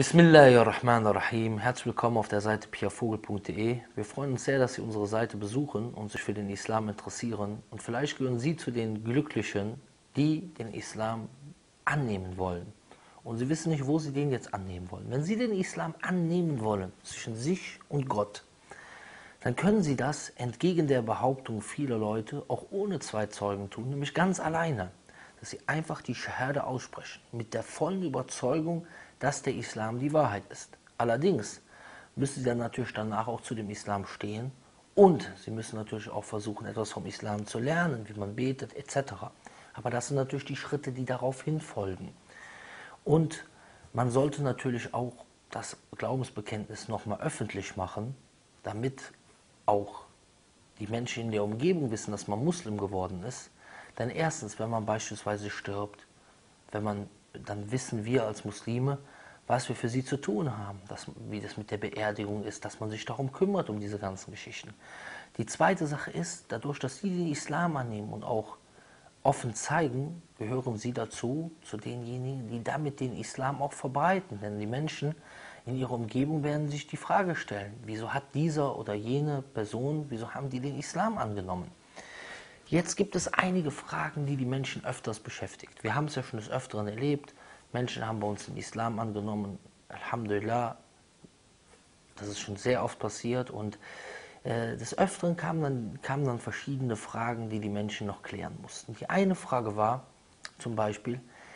Bismillahirrahmanirrahim. Herzlich willkommen auf der Seite piavogel.de. Wir freuen uns sehr, dass Sie unsere Seite besuchen und sich für den Islam interessieren. Und vielleicht gehören Sie zu den Glücklichen, die den Islam annehmen wollen. Und Sie wissen nicht, wo Sie den jetzt annehmen wollen. Wenn Sie den Islam annehmen wollen, zwischen sich und Gott, dann können Sie das entgegen der Behauptung vieler Leute auch ohne zwei Zeugen tun, nämlich ganz alleine. Dass Sie einfach die Schahada aussprechen, mit der vollen Überzeugung, dass der Islam die Wahrheit ist. Allerdings müssen Sie dann natürlich danach auch zu dem Islam stehen und Sie müssen natürlich auch versuchen, etwas vom Islam zu lernen, wie man betet etc. Aber das sind natürlich die Schritte, die darauf hinfolgen. Und man sollte natürlich auch das Glaubensbekenntnis nochmal öffentlich machen, damit auch die Menschen in der Umgebung wissen, dass man Muslim geworden ist. Denn erstens, wenn man beispielsweise stirbt, dann wissen wir als Muslime, was wir für sie zu tun haben, wie das mit der Beerdigung ist, dass man sich darum kümmert, um diese ganzen Geschichten. Die zweite Sache ist, dadurch, dass sie den Islam annehmen und auch offen zeigen, gehören sie dazu, zu denjenigen, die damit den Islam auch verbreiten. Denn die Menschen in ihrer Umgebung werden sich die Frage stellen, wieso hat dieser oder jene Person, wieso haben die den Islam angenommen? Jetzt gibt es einige Fragen, die die Menschen öfters beschäftigt. Wir haben es ja schon des Öfteren erlebt. Menschen haben bei uns den Islam angenommen. Alhamdulillah, das ist schon sehr oft passiert. Und des Öfteren kamen dann verschiedene Fragen, die die Menschen noch klären mussten. Die eine Frage war zum Beispiel,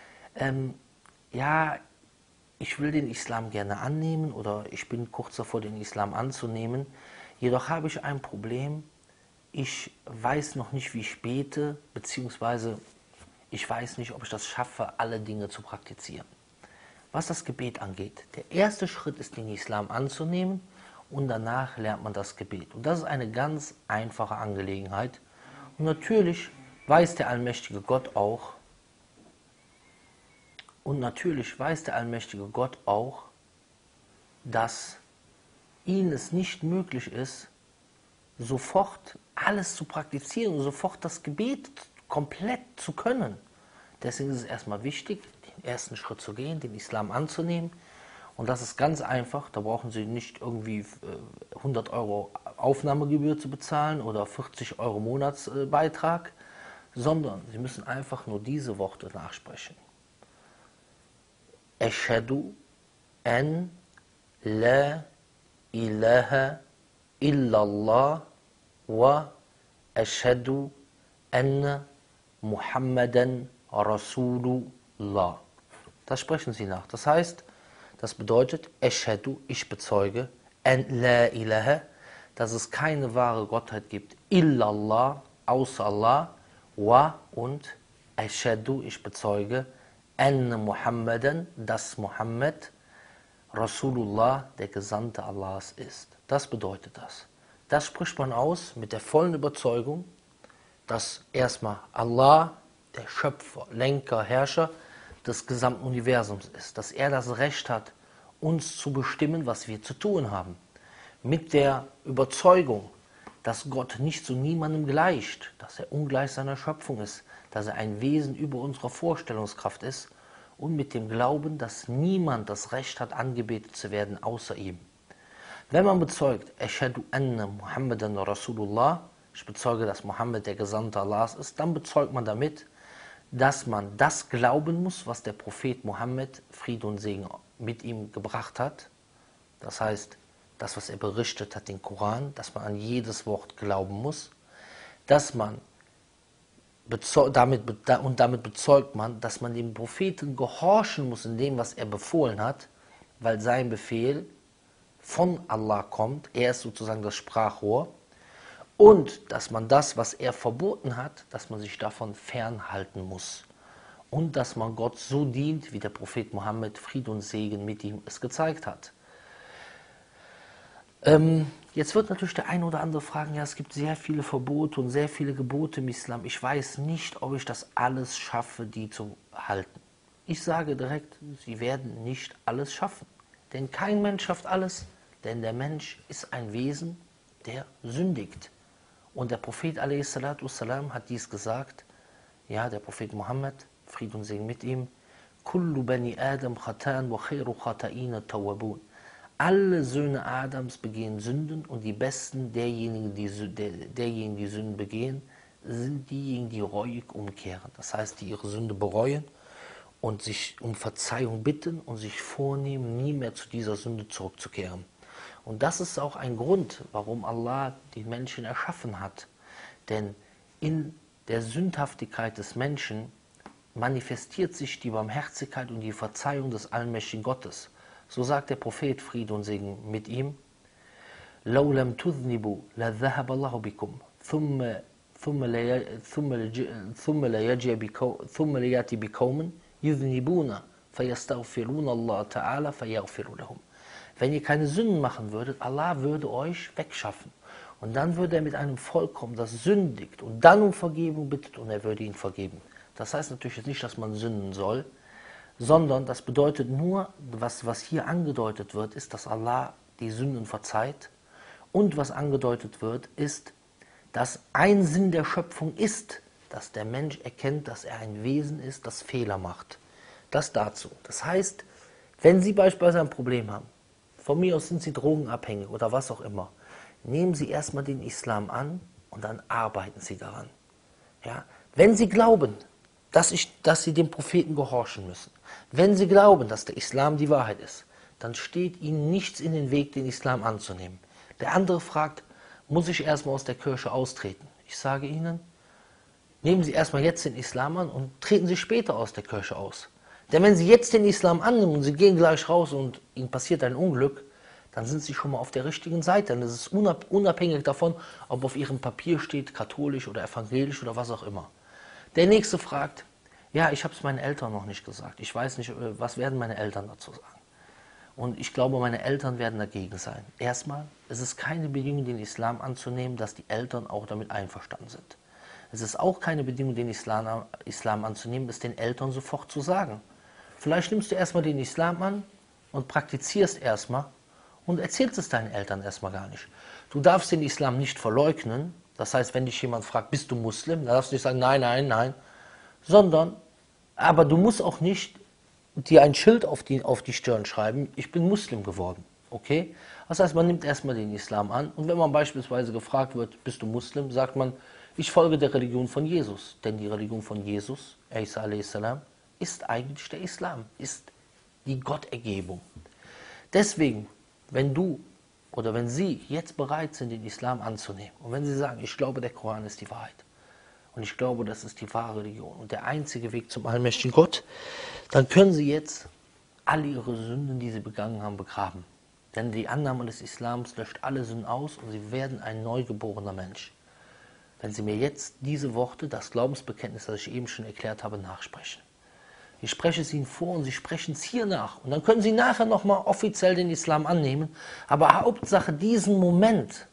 ja, ich will den Islam gerne annehmen oder ich bin kurz davor, den Islam anzunehmen. Jedoch habe ich ein Problem. Ich weiß noch nicht, wie ich bete, beziehungsweise ich weiß nicht, ob ich das schaffe, alle Dinge zu praktizieren. Was das Gebet angeht, der erste Schritt ist, den Islam anzunehmen und danach lernt man das Gebet. Und das ist eine ganz einfache Angelegenheit. Und natürlich weiß der allmächtige Gott auch, dass ihnen es nicht möglich ist, sofort alles zu praktizieren und sofort das Gebet komplett zu können. Deswegen ist es erstmal wichtig, den ersten Schritt zu gehen, den Islam anzunehmen. Und das ist ganz einfach, da brauchen Sie nicht irgendwie 100 Euro Aufnahmegebühr zu bezahlen oder 40 Euro Monatsbeitrag, sondern Sie müssen einfach nur diese Worte nachsprechen. Eschhedü en la ilaha illallah wa eschhedü enne Muhammadan Rasulullah. Das sprechen Sie nach. Das heißt, das bedeutet, Eschhedü, ich bezeuge, en la ilaha, dass es keine wahre Gottheit gibt, illallah, außer Allah, wa und Eschhedü, ich bezeuge, enne Muhammadan, dass Muhammad Rasulullah, der Gesandte Allahs ist. Das bedeutet das. Das spricht man aus mit der vollen Überzeugung, dass erstmal Allah der Schöpfer, Lenker, Herrscher des gesamten Universums ist. Dass er das Recht hat, uns zu bestimmen, was wir zu tun haben. Mit der Überzeugung, dass Gott nicht zu niemandem gleicht, dass er ungleich seiner Schöpfung ist, dass er ein Wesen über unserer Vorstellungskraft ist und mit dem Glauben, dass niemand das Recht hat, angebetet zu werden, außer ihm. Wenn man bezeugt, Eschhedü enne Muhammadan Rasulullah, ich bezeuge, dass Mohammed der Gesandte Allahs ist, dann bezeugt man damit, dass man das glauben muss, was der Prophet Mohammed, Friede und Segen mit ihm gebracht hat. Das heißt, das, was er berichtet hat, den Koran, dass man an jedes Wort glauben muss, dass man damit bezeugt man, dass man dem Propheten gehorchen muss in dem, was er befohlen hat, weil sein Befehl von Allah kommt, er ist sozusagen das Sprachrohr, und dass man das, was er verboten hat, dass man sich davon fernhalten muss und dass man Gott so dient, wie der Prophet Mohammed, Friede und Segen mit ihm es gezeigt hat. Jetzt wird natürlich der eine oder andere fragen, ja, es gibt sehr viele Verbote und sehr viele Gebote im Islam. Ich weiß nicht, ob ich das alles schaffe, die zu halten. Ich sage direkt, Sie werden nicht alles schaffen. Denn kein Mensch schafft alles, denn der Mensch ist ein Wesen, der sündigt. Und der Prophet a.s. hat dies gesagt, ja, der Prophet Mohammed, Friede und Segen mit ihm, Kullu bani Adam khatan wa khairu khata'ina tawwabun. Alle Söhne Adams begehen Sünden und die besten derjenigen, die Sünden begehen, sind diejenigen, die reuig umkehren. Das heißt, die ihre Sünde bereuen und sich um Verzeihung bitten und sich vornehmen, nie mehr zu dieser Sünde zurückzukehren. Und das ist auch ein Grund, warum Allah den Menschen erschaffen hat. Denn in der Sündhaftigkeit des Menschen manifestiert sich die Barmherzigkeit und die Verzeihung des allmächtigen Gottes. So sagt der Prophet, Friede und Segen mit ihm, لَوْ لَمْ تُذْنِبُوا لَذَّهَبَ اللَّهُ بِكُمْ ثُمَّ لَيَأْتِي بِقَوْمٍ يُذْنِبُونَ فَيَسْتَغْفِرُونَ اللَّهَ تَعَالَى فَيَغْفِرُ لَهُمْ. Wenn ihr keine Sünden machen würdet, Allah würde euch wegschaffen. Und dann würde er mit einem Volk kommen, das sündigt und dann um Vergebung bittet und er würde ihnen vergeben. Das heißt natürlich nicht, dass man sünden soll, sondern das bedeutet nur, was hier angedeutet wird, ist, dass Allah die Sünden verzeiht. Und was angedeutet wird, ist, dass ein Sinn der Schöpfung ist, dass der Mensch erkennt, dass er ein Wesen ist, das Fehler macht. Das dazu. Das heißt, wenn Sie beispielsweise ein Problem haben, von mir aus sind Sie drogenabhängig oder was auch immer, nehmen Sie erstmal den Islam an und dann arbeiten Sie daran. Ja? Wenn Sie glauben, dass Sie dem Propheten gehorchen müssen, wenn Sie glauben, dass der Islam die Wahrheit ist, dann steht Ihnen nichts in den Weg, den Islam anzunehmen. Der andere fragt, muss ich erstmal aus der Kirche austreten? Ich sage Ihnen, nehmen Sie erstmal jetzt den Islam an und treten Sie später aus der Kirche aus. Denn wenn Sie jetzt den Islam annehmen und Sie gehen gleich raus und Ihnen passiert ein Unglück, dann sind Sie schon mal auf der richtigen Seite. Und das ist unabhängig davon, ob auf Ihrem Papier steht, katholisch oder evangelisch oder was auch immer. Der Nächste fragt, ja, ich habe es meinen Eltern noch nicht gesagt. Ich weiß nicht, was werden meine Eltern dazu sagen. Und ich glaube, meine Eltern werden dagegen sein. Erstmal, es ist keine Bedingung, den Islam anzunehmen, dass die Eltern auch damit einverstanden sind. Es ist auch keine Bedingung, den Islam anzunehmen, das den Eltern sofort zu sagen. Vielleicht nimmst du erstmal den Islam an und praktizierst erstmal und erzählst es deinen Eltern erstmal gar nicht. Du darfst den Islam nicht verleugnen. Das heißt, wenn dich jemand fragt, bist du Muslim, dann darfst du nicht sagen, nein, nein, nein. Sondern, aber du musst auch nicht dir ein Schild auf die Stirn schreiben, ich bin Muslim geworden. Okay? Das heißt, man nimmt erstmal den Islam an und wenn man beispielsweise gefragt wird, bist du Muslim, sagt man, ich folge der Religion von Jesus. Denn die Religion von Jesus, Isa a.s., ist eigentlich der Islam, ist die Gottergebung. Deswegen, wenn du oder wenn Sie jetzt bereit sind, den Islam anzunehmen und wenn Sie sagen, ich glaube, der Koran ist die Wahrheit und ich glaube, das ist die wahre Religion und der einzige Weg zum allmächtigen Gott, dann können Sie jetzt alle Ihre Sünden, die Sie begangen haben, begraben. Denn die Annahme des Islams löscht alle Sünden aus und Sie werden ein neugeborener Mensch. Wenn Sie mir jetzt diese Worte, das Glaubensbekenntnis, das ich eben schon erklärt habe, nachsprechen. Ich spreche es Ihnen vor und Sie sprechen es hier nach. Und dann können Sie nachher nochmal offiziell den Islam annehmen. Aber Hauptsache, diesen Moment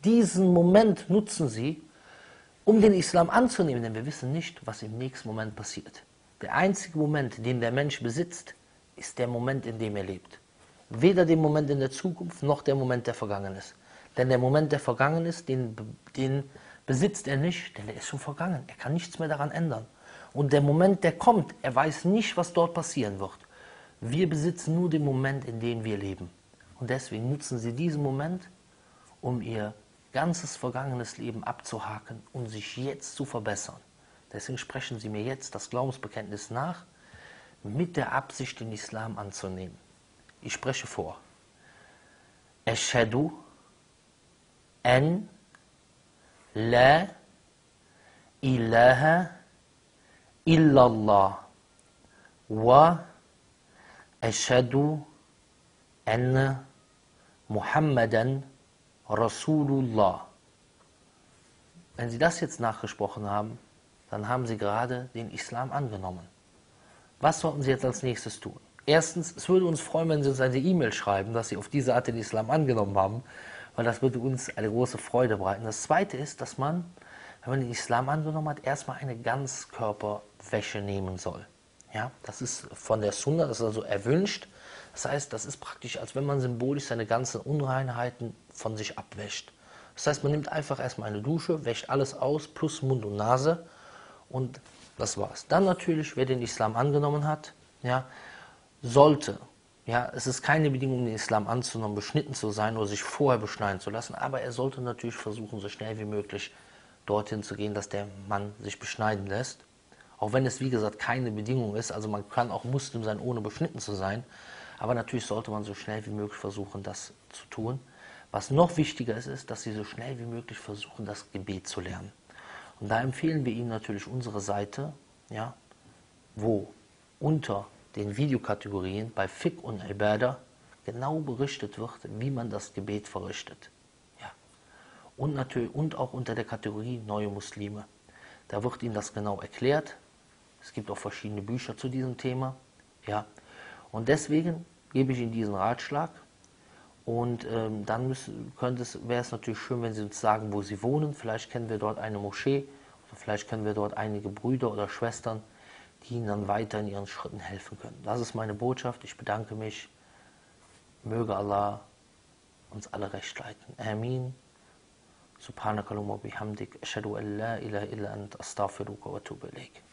nutzen Sie, um den Islam anzunehmen. Denn wir wissen nicht, was im nächsten Moment passiert. Der einzige Moment, den der Mensch besitzt, ist der Moment, in dem er lebt. Weder der Moment in der Zukunft, noch der Moment, der vergangen ist. Denn der Moment, der vergangen ist, den besitzt er nicht, denn er ist schon vergangen. Er kann nichts mehr daran ändern. Und der Moment, der kommt, er weiß nicht, was dort passieren wird. Wir besitzen nur den Moment, in dem wir leben. Und deswegen nutzen Sie diesen Moment, um Ihr ganzes vergangenes Leben abzuhaken und sich jetzt zu verbessern. Deswegen sprechen Sie mir jetzt das Glaubensbekenntnis nach, mit der Absicht, den Islam anzunehmen. Ich spreche vor. Ashhadu an la ilaha illallah wa ashhadu anna Muhammadan Rasulullah. Wenn Sie das jetzt nachgesprochen haben, dann haben Sie gerade den Islam angenommen. Was sollten Sie jetzt als nächstes tun? Erstens, es würde uns freuen, wenn Sie uns eine E-Mail schreiben, dass Sie auf diese Art den Islam angenommen haben, weil das würde uns eine große Freude bereiten. Das Zweite ist, dass man, wenn man den Islam angenommen hat, erstmal eine Ganzkörperwäsche nehmen soll. Ja, das ist von der Sunna, das ist also erwünscht. Das heißt, das ist praktisch, als wenn man symbolisch seine ganzen Unreinheiten von sich abwäscht. Das heißt, man nimmt einfach erstmal eine Dusche, wäscht alles aus, plus Mund und Nase und das war's. Dann natürlich, wer den Islam angenommen hat, ja, sollte, ja, es ist keine Bedingung, den Islam anzunehmen, beschnitten zu sein oder sich vorher beschneiden zu lassen, aber er sollte natürlich versuchen, so schnell wie möglich dorthin zu gehen, dass der Mann sich beschneiden lässt. Auch wenn es, wie gesagt, keine Bedingung ist, also man kann auch Muslim sein, ohne beschnitten zu sein, aber natürlich sollte man so schnell wie möglich versuchen, das zu tun. Was noch wichtiger ist, ist, dass sie so schnell wie möglich versuchen, das Gebet zu lernen. Und da empfehlen wir Ihnen natürlich unsere Seite, ja, wo unter den Videokategorien bei Fiqh und Ibadah genau berichtet wird, wie man das Gebet verrichtet. Ja. Und, natürlich, und auch unter der Kategorie Neue Muslime. Da wird Ihnen das genau erklärt. Es gibt auch verschiedene Bücher zu diesem Thema. Ja. Und deswegen gebe ich Ihnen diesen Ratschlag. Und dann wäre es natürlich schön, wenn Sie uns sagen, wo Sie wohnen. Vielleicht kennen wir dort eine Moschee oder vielleicht kennen wir dort einige Brüder oder Schwestern, die Ihnen dann weiter in Ihren Schritten helfen können. Das ist meine Botschaft. Ich bedanke mich. Möge Allah uns alle recht leiten. Amin. Subhanakallahumma bihamdik. Ashhadu an la ilaha illa ant astaghfiruka wa atubu ilayk.